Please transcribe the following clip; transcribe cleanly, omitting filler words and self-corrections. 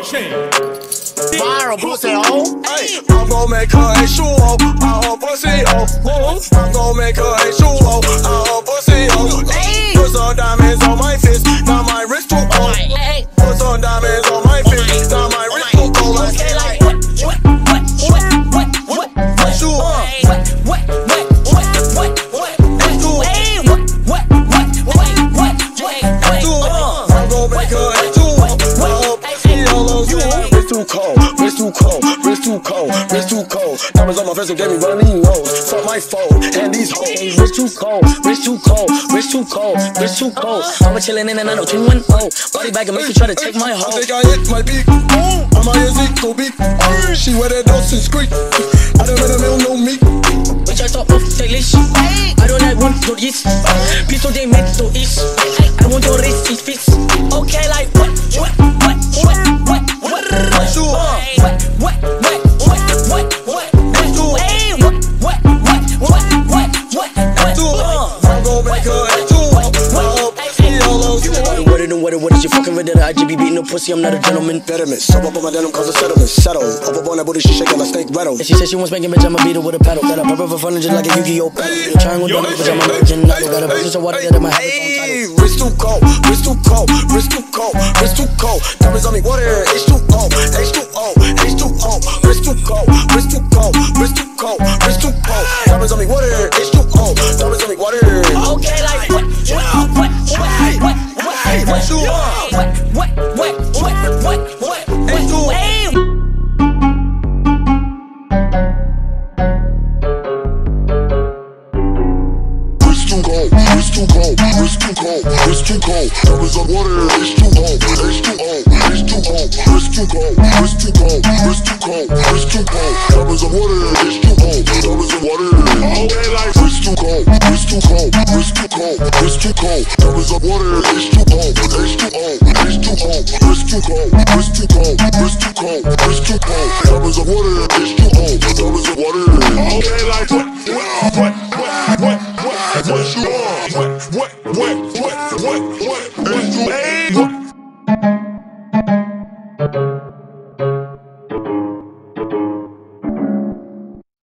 Viral pussy hoe. Hey, I'm gon' make her a shoe hoe. I'm pussy hoe. I'm gon' make her a shoe hoe. I'm pussy hoe. Put some diamonds on my fist, now my wrist too cold. Put some diamonds on my fist, now my wrist too cold. Okay, like what shoe on? Wrist too cold, wrist too cold, wrist too cold. Diamonds on my face and gave me running nose. Fuck my phone and these hoes. Wrist too cold, wrist too cold, wrist too cold, wrist too cold. I'm a chillin' in and I know 210. Body bag and make you try to take my hoe. I think I hit my beat. I'm a Ezekiel beat. She wear that Dawson Street. I don't let a mill know me. Bitch, I start off stylish. I don't like one to this. Piso de meto is. I want your wrist is fixed. Okay, like what shoe on? What is you fucking with that? I just be beating no pussy, I'm not a gentleman. Betterment, so up on my denim cause a settlement. Settle, up on that booty, she shaking like steak rattle. And she said she wants making bitch, I'ma beat her with a paddle. Got a purple for fun just like a Yu-Gi-Oh! Battle. Triangle down, bitch, I'm a virgin. I got a business of water that in my head. Wrist too cold, wrist too cold, wrist too cold, wrist too cold. Diamonds on me, water, H2O, H2O, H2O. Wrist too cold, wrist too cold, wrist too cold, wrist too cold. Diamonds on me, water, H2O, diamonds on me, water. Okay, like what you on? Wrist too cold, wrist too cold, wrist too cold. Diamonds on water, H2O, H2O, H2O. Wrist too cold, wrist too cold, wrist too cold, wrist too cold. Diamonds on water, H2O, diamonds on water. Okay, like wrist too cold, wrist too cold, wrist too cold, wrist too cold. Diamonds on water, H2O, H2O, H2O. Wrist too cold, wrist too cold, wrist too cold, wrist too cold. Diamonds on water, H2O, diamonds on water. Okay, like what you on? What?